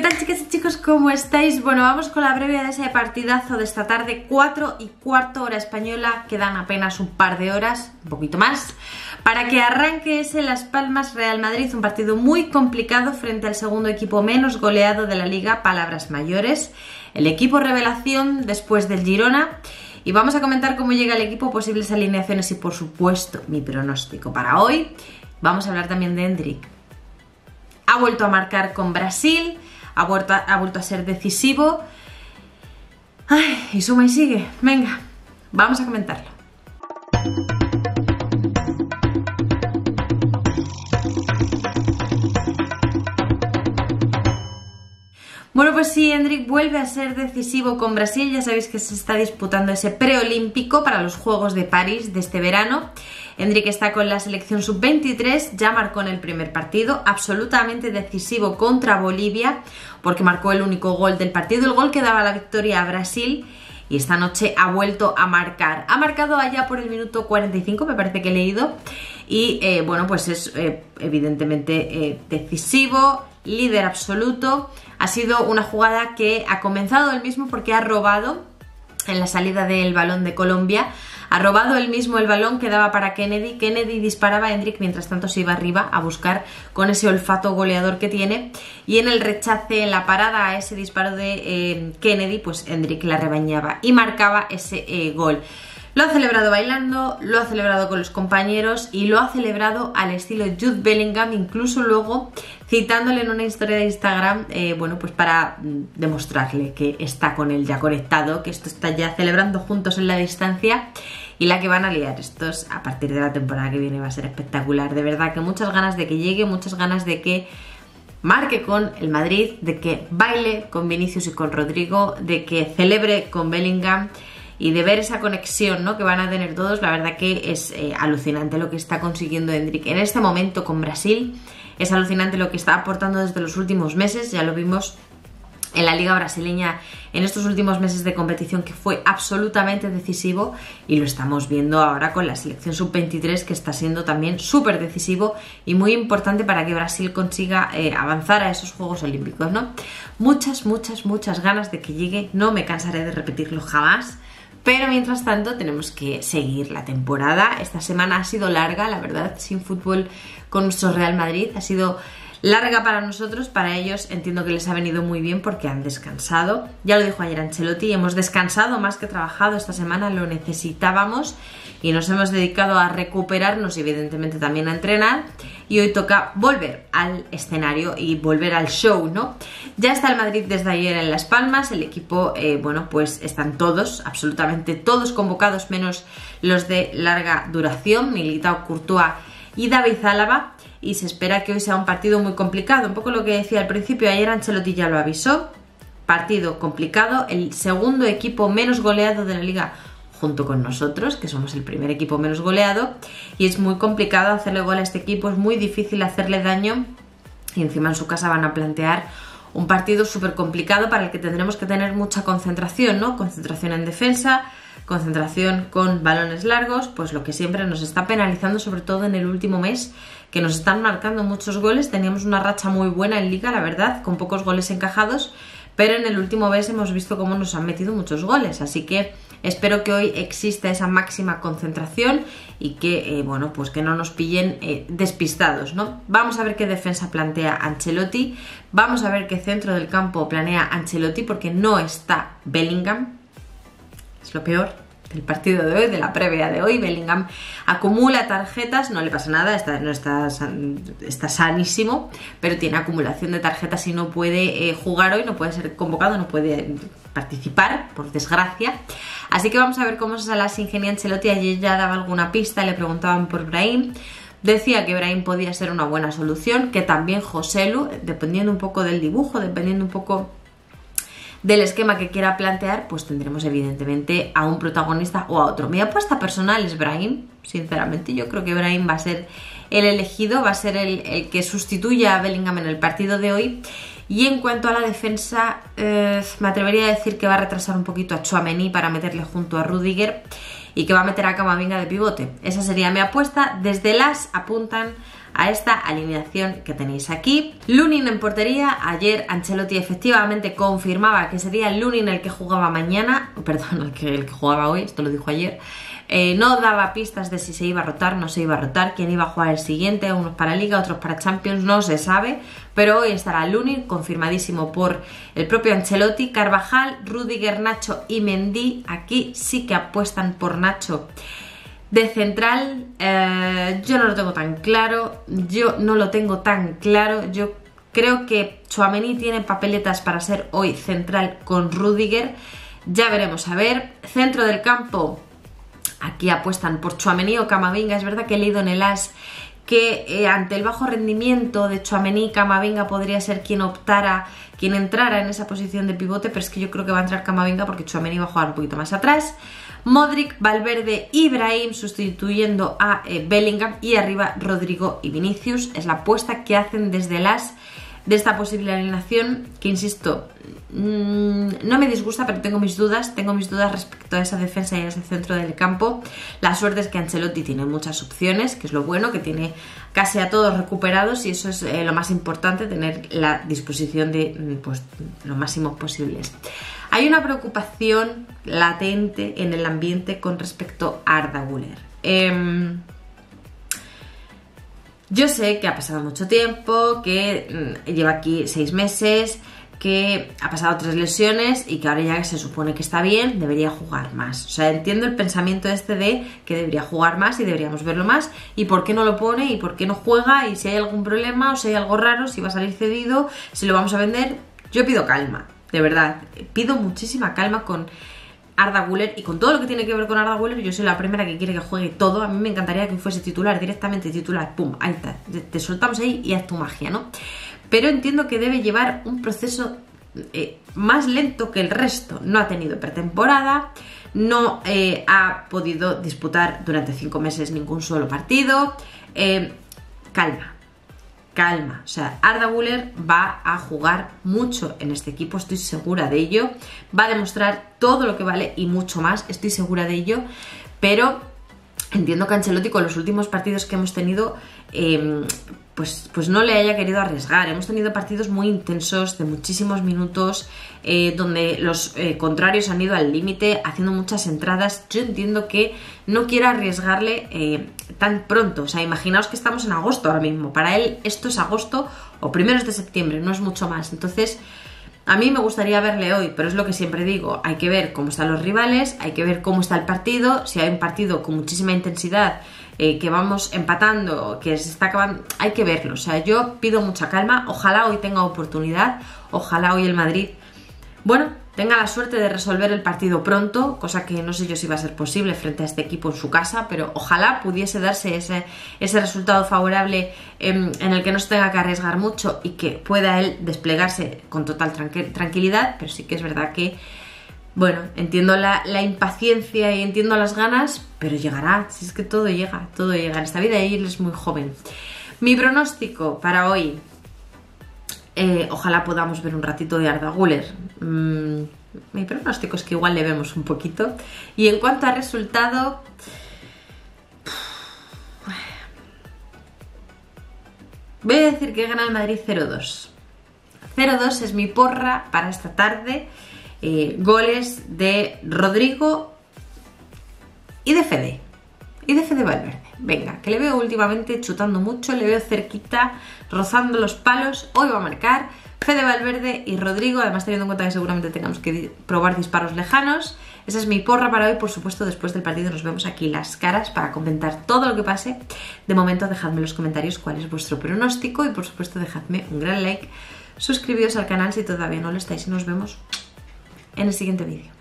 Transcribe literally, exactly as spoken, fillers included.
tal, chicas y chicos? ¿Cómo estáis? Bueno, vamos con la breve de ese partidazo de esta tarde, cuatro y cuarto hora española. Quedan apenas un par de horas, un poquito más, para que arranque ese Las Palmas Real Madrid, un partido muy complicado frente al segundo equipo menos goleado de la liga, palabras mayores, el equipo revelación después del Girona. Y vamos a comentar cómo llega el equipo, posibles alineaciones y, por supuesto, mi pronóstico para hoy. Vamos a hablar también de Endrick. Ha vuelto a marcar con Brasil, ha vuelto a, ha vuelto a ser decisivo. Ay, y suma y sigue. Venga, vamos a comentarlo. Bueno, pues sí, Endrick vuelve a ser decisivo con Brasil. Ya sabéis que se está disputando ese preolímpico para los Juegos de París de este verano. Endrick está con la selección sub veintitrés, ya marcó en el primer partido, absolutamente decisivo contra Bolivia, porque marcó el único gol del partido, el gol que daba la victoria a Brasil, y esta noche ha vuelto a marcar. Ha marcado allá por el minuto cuarenta y cinco, me parece que he leído, y eh, bueno, pues es eh, evidentemente eh, decisivo, líder absoluto. Ha sido una jugada que ha comenzado él mismo porque ha robado en la salida del balón de Colombia. Ha robado él mismo el balón que daba para Kennedy. Kennedy disparaba a Endrick, mientras tanto se iba arriba a buscar con ese olfato goleador que tiene. Y en el rechace, en la parada a ese disparo de eh, Kennedy, pues Endrick la rebañaba y marcaba ese eh, gol. Lo ha celebrado bailando, lo ha celebrado con los compañeros y lo ha celebrado al estilo Jude Bellingham, incluso luego citándole en una historia de Instagram, eh, bueno, pues para demostrarle que está con él ya conectado, que esto está ya celebrando juntos en la distancia, y la que van a liar estos a partir de la temporada que viene va a ser espectacular. De verdad que muchas ganas de que llegue, muchas ganas de que marque con el Madrid, de que baile con Vinicius y con Rodrigo, de que celebre con Bellingham, y de ver esa conexión, ¿no?, que van a tener todos. La verdad que es eh, alucinante lo que está consiguiendo Endrick en este momento con Brasil. Es alucinante lo que está aportando desde los últimos meses. Ya lo vimos en la liga brasileña en estos últimos meses de competición, que fue absolutamente decisivo, y lo estamos viendo ahora con la selección sub veintitrés, que está siendo también súper decisivo y muy importante para que Brasil consiga eh, avanzar a esos Juegos Olímpicos, ¿no? Muchas, muchas, muchas ganas de que llegue. No me cansaré de repetirlo jamás. Pero mientras tanto tenemos que seguir la temporada. Esta semana ha sido larga, la verdad, sin fútbol con nuestro Real Madrid. Ha sido larga para nosotros, para ellos entiendo que les ha venido muy bien porque han descansado. Ya lo dijo ayer Ancelotti, hemos descansado más que trabajado esta semana, lo necesitábamos y nos hemos dedicado a recuperarnos y evidentemente también a entrenar. Y hoy toca volver al escenario y volver al show, ¿no? Ya está el Madrid desde ayer en Las Palmas, el equipo, eh, bueno, pues están todos, absolutamente todos convocados, menos los de larga duración, Militao, Courtois y David Álava, y se espera que hoy sea un partido muy complicado, un poco lo que decía al principio. Ayer Ancelotti ya lo avisó, partido complicado, el segundo equipo menos goleado de la liga junto con nosotros, que somos el primer equipo menos goleado, y es muy complicado hacerle gol a este equipo, es muy difícil hacerle daño, y encima en su casa van a plantear un partido súper complicado para el que tendremos que tener mucha concentración, ¿no? Concentración en defensa, concentración con balones largos, pues lo que siempre nos está penalizando, sobre todo en el último mes, que nos están marcando muchos goles. Teníamos una racha muy buena en liga, la verdad, con pocos goles encajados, pero en el último mes hemos visto cómo nos han metido muchos goles, así que espero que hoy exista esa máxima concentración y que, eh, bueno, pues que no nos pillen eh, despistados, ¿no? Vamos a ver qué defensa plantea Ancelotti, vamos a ver qué centro del campo planea Ancelotti, porque no está Bellingham, es lo peor del partido de hoy, de la previa de hoy. Bellingham acumula tarjetas, no le pasa nada, está, no está, está sanísimo, pero tiene acumulación de tarjetas y no puede eh, jugar hoy, no puede ser convocado, no puede participar, por desgracia. Así que vamos a ver cómo se las ingenia Ancelotti. Ayer ya daba alguna pista, le preguntaban por Brahim, decía que Brahim podía ser una buena solución, que también Joselu, dependiendo un poco del dibujo, dependiendo un poco del esquema que quiera plantear, pues tendremos evidentemente a un protagonista o a otro. Mi apuesta personal es Brahim, sinceramente. Yo creo que Brahim va a ser el elegido, va a ser el, el que sustituya a Bellingham en el partido de hoy. Y en cuanto a la defensa, eh, me atrevería a decir que va a retrasar un poquito a Tchouaméni para meterle junto a Rudiger, y que va a meter a Camavinga de pivote. Esa sería mi apuesta. Desde las apuntan a esta alineación que tenéis aquí. Lunin en portería. Ayer Ancelotti efectivamente confirmaba que sería Lunin el que jugaba mañana, perdón, el que, el que jugaba hoy, esto lo dijo ayer. Eh, no daba pistas de si se iba a rotar, no se iba a rotar, quién iba a jugar el siguiente, unos para Liga, otros para Champions, no se sabe, pero hoy estará Lunin, confirmadísimo por el propio Ancelotti. Carvajal, Rudiger, Nacho y Mendy, aquí sí que apuestan por Nacho de central. eh, yo no lo tengo tan claro, yo no lo tengo tan claro, yo creo que Tchouaméni tiene papeletas para ser hoy central con Rudiger, ya veremos a ver. Centro del campo, aquí apuestan por Tchouaméni o Camavinga. Es verdad que he leído en el As que eh, ante el bajo rendimiento de Tchouaméni, Camavinga podría ser quien optara, quien entrara en esa posición de pivote, pero es que yo creo que va a entrar Camavinga porque Tchouaméni va a jugar un poquito más atrás. Modric, Valverde y Brahim sustituyendo a eh, Bellingham, y arriba Rodrigo y Vinicius. Es la apuesta que hacen desde el As de esta posible alineación, que insisto, mmm, no me disgusta, pero tengo mis dudas, tengo mis dudas respecto a esa defensa y a ese centro del campo. La suerte es que Ancelotti tiene muchas opciones, que es lo bueno, que tiene casi a todos recuperados, y eso es eh, lo más importante, tener la disposición de pues, lo máximo posibles. Hay una preocupación latente en el ambiente con respecto a Arda Güler. Eh, Yo sé que ha pasado mucho tiempo, que mmm, lleva aquí seis meses, que ha pasado tres lesiones y que ahora ya se supone que está bien, debería jugar más. O sea, entiendo el pensamiento este de que debería jugar más y deberíamos verlo más, y por qué no lo pone y por qué no juega, y si hay algún problema o si hay algo raro, si va a salir cedido, si lo vamos a vender. Yo pido calma, de verdad, pido muchísima calma con Arda Güler y con todo lo que tiene que ver con Arda Güler. Yo soy la primera que quiere que juegue todo. A mí me encantaría que fuese titular, directamente titular, pum, ahí está, te, te soltamos ahí y haz tu magia, ¿no? Pero entiendo que debe llevar un proceso eh, más lento que el resto. No ha tenido pretemporada, no eh, ha podido disputar durante cinco meses ningún solo partido. Eh, calma. Calma, o sea, Arda Güler va a jugar mucho en este equipo, estoy segura de ello, va a demostrar todo lo que vale y mucho más, estoy segura de ello, pero entiendo que Ancelotti con los últimos partidos que hemos tenido, eh, pues, pues no le haya querido arriesgar. Hemos tenido partidos muy intensos, de muchísimos minutos, eh, donde los eh, contrarios han ido al límite, haciendo muchas entradas. Yo entiendo que no quiera arriesgarle eh, tan pronto. O sea, imaginaos que estamos en agosto ahora mismo. Para él esto es agosto o primeros de septiembre, no es mucho más. Entonces, a mí me gustaría verle hoy, pero es lo que siempre digo, hay que ver cómo están los rivales, hay que ver cómo está el partido. Si hay un partido con muchísima intensidad, eh, que vamos empatando, que se está acabando, hay que verlo. O sea, yo pido mucha calma, ojalá hoy tenga oportunidad, ojalá hoy el Madrid, bueno, tenga la suerte de resolver el partido pronto, cosa que no sé yo si va a ser posible frente a este equipo en su casa, pero ojalá pudiese darse ese, ese resultado favorable en, en el que no se tenga que arriesgar mucho y que pueda él desplegarse con total tranqu- tranquilidad, pero sí que es verdad que, bueno, entiendo la, la impaciencia y entiendo las ganas, pero llegará, si es que todo llega, todo llega en esta vida y él es muy joven. Mi pronóstico para hoy, eh, ojalá podamos ver un ratito de Arda Güler. Mm, mi pronóstico es que igual le vemos un poquito. Y en cuanto a resultado, voy a decir que gana el Madrid cero dos. cero dos es mi porra para esta tarde. Eh, goles de Rodrigo y de Fede. Y de Fede Valverde. Venga, que le veo últimamente chutando mucho, le veo cerquita, rozando los palos. Hoy va a marcar Fede Valverde y Rodrigo, además teniendo en cuenta que seguramente tengamos que probar disparos lejanos. Esa es mi porra para hoy. Por supuesto, después del partido nos vemos aquí las caras para comentar todo lo que pase. De momento, dejadme en los comentarios cuál es vuestro pronóstico y por supuesto dejadme un gran like, suscribíos al canal si todavía no lo estáis y nos vemos en el siguiente vídeo.